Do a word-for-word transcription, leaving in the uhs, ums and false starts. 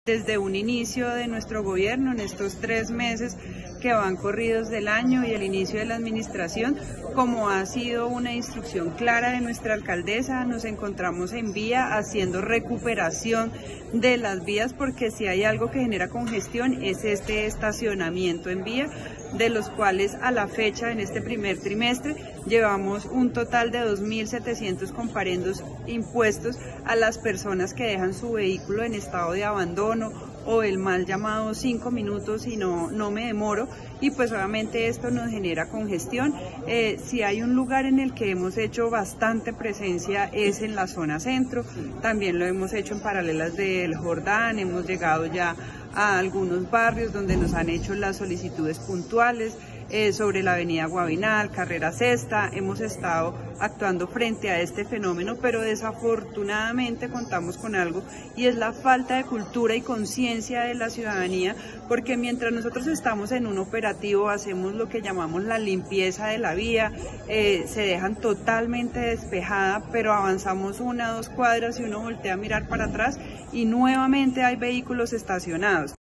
Desde un inicio de nuestro gobierno, en estos tres meses que van corridos del año y el inicio de la administración, como ha sido una instrucción clara de nuestra alcaldesa, nos encontramos en vía haciendo recuperación de las vías, porque si hay algo que genera congestión es este estacionamiento en vía, de los cuales a la fecha, en este primer trimestre, llevamos un total de dos mil setecientos comparendos impuestos a las personas que dejan su vehículo en estado de abandono o el mal llamado cinco minutos y no, no me demoro, y pues obviamente esto nos genera congestión. Eh, si hay un lugar en el que hemos hecho bastante presencia es en la zona centro, también lo hemos hecho en paralelas del Jordán, hemos llegado ya a algunos barrios donde nos han hecho las solicitudes puntuales, eh, sobre la avenida Guavinal, Carrera Sexta, hemos estado actuando frente a este fenómeno, pero desafortunadamente contamos con algo y es la falta de cultura y conciencia de la ciudadanía, porque mientras nosotros estamos en un operativo hacemos lo que llamamos la limpieza de la vía, eh, se dejan totalmente despejada, pero avanzamos una o dos cuadras y uno voltea a mirar para atrás y nuevamente hay vehículos estacionados.